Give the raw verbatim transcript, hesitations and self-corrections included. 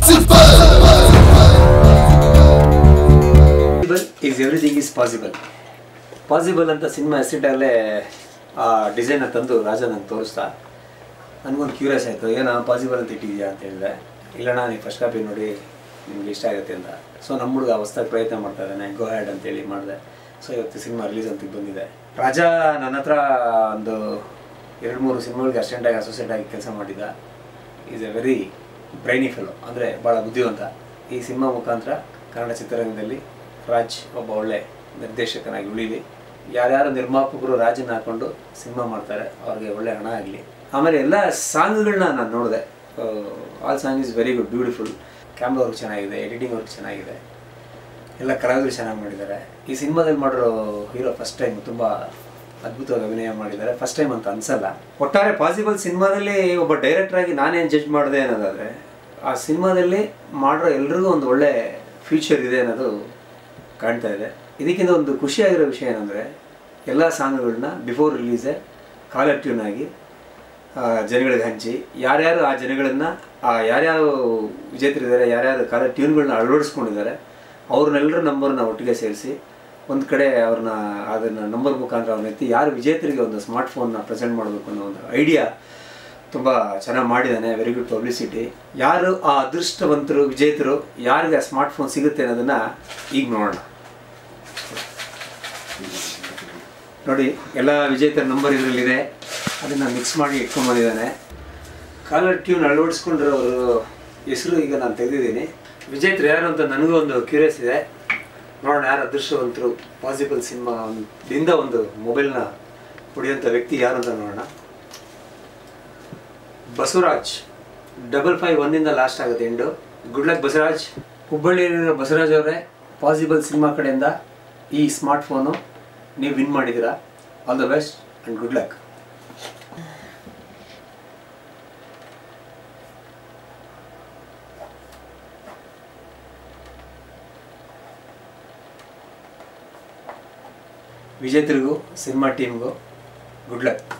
Is everything is possible. Possible ಅಂತ ಸಿನಿಮಾ ಹೆಸರಿಟ್ಟಲ್ಲೇ ಆ ಡಿಸೈನ್ ತಂದು ರಾಜ ನಂಗೆ ತೋರಿಸ್ತಾ ನನಗೊಂದು ಕ್ಯೂರಿಯಸ್ ಆಯಿತು, ಏನೋ ಪಾಸಿಬಲ್ ಅಂತ ಇಟ್ಟಿದ್ಯಾ ಅಂತ ಹೇಳಿದೆ. ಇಲ್ಲಣ್ಣ ನೀವು ಫಸ್ಟ್ ಕಾಪಿ ನೋಡಿ ನಿಮ್ಗೆ ಇಷ್ಟ ಆಗುತ್ತೆ ಅಂತ. ಸೊ ನಮ್ಮ ಹುಡುಗ ಹೊಸ್ದಾಗಿ ಪ್ರಯತ್ನ ಮಾಡ್ತಾ ಇದ್ದಾನೆ, ಗೋ ಹ್ಯಾಡ್ ಅಂತೇಳಿ ಮಾಡಿದೆ. ಸೊ ಇವತ್ತು ಸಿನಿಮಾ ರಿಲೀಸ್ ಅಂತ ಬಂದಿದೆ. ರಾಜ ನನ್ನ ಹತ್ರ ಒಂದು ಎರಡು ಮೂರು ಸಿನಿಮಾಗಳಿಗೆ ಅಸಿಸ್ಟೆಂಟಾಗಿ ಅಸೋಸಿಯೇಟ್ ಆಗಿ ಕೆಲಸ ಮಾಡಿದ್ದ. Is a very brainy fellow, ಅಂದರೆ ಭಾಳ ಬುದ್ಧಿವಂತ. ಈ ಸಿನಿಮಾ ಮುಖಾಂತರ ಕನ್ನಡ ಚಿತ್ರರಂಗದಲ್ಲಿ ರಾಜ್ ಒಬ್ಬ ಒಳ್ಳೆ ನಿರ್ದೇಶಕನಾಗಿ ಉಳಿಲಿ. ಯಾರ್ಯಾರು ನಿರ್ಮಾಪಕರು ರಾಜನ್ನ ಹಾಕೊಂಡು ಸಿನಿಮಾ ಮಾಡ್ತಾರೆ ಅವ್ರಿಗೆ ಒಳ್ಳೆ ಹಣ ಆಗಲಿ. ಆಮೇಲೆ ಎಲ್ಲ ಸಾಂಗ್ಗಳನ್ನ ನಾನು ನೋಡಿದೆ. All song is very good, beautiful. Camera work ಚೆನ್ನಾಗಿದೆ, ಎಡಿಟಿಂಗ್ ವರ್ಕ್ ಚೆನ್ನಾಗಿದೆ, ಎಲ್ಲ ಕಲಾವಿದರು ಚೆನ್ನಾಗಿ ಮಾಡಿದ್ದಾರೆ. ಈ ಸಿನಿಮಾದಲ್ಲಿ ಮಾಡಿರೋ ಹೀರೋ ಫಸ್ಟ್ ಟೈಮ್ ತುಂಬ ಅದ್ಭುತವಾಗಿ ಅಭಿನಯ ಮಾಡಿದ್ದಾರೆ. ಫಸ್ಟ್ ಟೈಮ್ ಅಂತ ಅನ್ಸಲ್ಲ. ಒಟ್ಟಾರೆ ಪಾಸಿಬಲ್ ಸಿನಿಮಾದಲ್ಲಿ ಒಬ್ಬ ಡೈರೆಕ್ಟರ್ ಆಗಿ ನಾನೇನು ಜಡ್ಜ್ ಮಾಡಿದೆ ಅನ್ನೋದಾದರೆ, ಆ ಸಿನಿಮಾದಲ್ಲಿ ಮಾಡಿರೋ ಎಲ್ರಿಗೂ ಒಂದು ಒಳ್ಳೆ ಫ್ಯೂಚರ್ ಇದೆ ಅನ್ನೋದು ಕಾಣ್ತಾ ಇದೆ. ಇದಕ್ಕಿಂತ ಒಂದು ಖುಷಿಯಾಗಿರೋ ವಿಷಯ ಏನಂದರೆ, ಎಲ್ಲ ಸಾಂಗ್ಗಳನ್ನ ಬಿಫೋರ್ ರಿಲೀಸೇ ಕಾಲರ್ ಟ್ಯೂನ್ ಆಗಿ ಜನಗಳಿಗೆ ಹಂಚಿ, ಯಾರ್ಯಾರು ಆ ಜನಗಳನ್ನು ಯಾರ್ಯಾರು ವಿಜೇತರಿದ್ದಾರೆ, ಯಾರ್ಯಾರು ಕಾಲರ್ ಟ್ಯೂನ್ಗಳನ್ನ ಅಳವಡಿಸ್ಕೊಂಡಿದ್ದಾರೆ ಅವ್ರನ್ನೆಲ್ಲರ ನಂಬರ್ನ ಒಟ್ಟಿಗೆ ಸೇರಿಸಿ ಒಂದು ಕಡೆ ಅವ್ರನ್ನ ಅದನ್ನು ನಂಬರ್ ಮುಖಾಂತರ ಅವ್ರನ್ನ ಎತ್ತಿ ಯಾರು ವಿಜೇತರಿಗೆ ಒಂದು ಸ್ಮಾರ್ಟ್ ಫೋನ್ನ ಪ್ರೆಸೆಂಟ್ ಮಾಡಬೇಕು ಅನ್ನೋ ಒಂದು ಐಡಿಯಾ ತುಂಬ ಚೆನ್ನಾಗಿ ಮಾಡಿದ್ದಾನೆ. Very good publicity. ಯಾರು ಆ ಅದೃಷ್ಟವಂತರು ವಿಜೇತರು, ಯಾರಿಗೆ ಆ ಸ್ಮಾರ್ಟ್ ಫೋನ್ ಸಿಗುತ್ತೆ ಅನ್ನೋದನ್ನು ಈಗ ನೋಡೋಣ. ನೋಡಿ, ಎಲ್ಲ ವಿಜೇತರ ನಂಬರ್ ಇದರಲ್ಲಿದೆ. ಅದನ್ನು ಮಿಕ್ಸ್ ಮಾಡಿ ಇಟ್ಕೊಂಡ್ಬಂದಿದ್ದಾನೆ. ಕಾಲರ್ ಟ್ಯೂನ್ ಅಳವಡಿಸ್ಕೊಂಡಿರೋರು ಹೆಸರು ಈಗ ನಾನು ತೆಗೆದಿದ್ದೀನಿ. ವಿಜೇತರು ಯಾರು ಅಂತ ನನಗೂ ಒಂದು ಕ್ಯೂರಿಯಸ್ ಇದೆ. ನೋಡೋಣ ಯಾರು ಅದೃಷ್ಟವಂತರು. ಪಾಸಿಬಲ್ ಸಿನಿಮಾದಿಂದ ಒಂದು ಮೊಬೈಲ್ನ ಹೊಡೆಯುವಂಥ ವ್ಯಕ್ತಿ ಯಾರು ಅಂತ ನೋಡೋಣ. ಬಸವರಾಜ್, ಡಬಲ್ ಫೈವ್ ಒನ್ನಿಂದ ಲಾಸ್ಟ್ ಆಗುತ್ತೆ ಎಂಡು. Good luck Basavaraj. ಹುಬ್ಬಳ್ಳಿಯಲ್ಲಿರೋ ಬಸವರಾಜ್ ಅವರೇ, ಪಾಸಿಬಲ್ ಸಿನಿಮಾ ಕಡೆಯಿಂದ ಈ ಸ್ಮಾರ್ಟ್ ಫೋನು ನೀವು ವಿನ್ ಮಾಡಿದ್ದೀರಾ. All the best and good luck. ವಿಜೇತರಿಗೂ ಸಿನಿಮಾ ಟೀಮ್ಗೂ ಗುಡ್ ಲಕ್.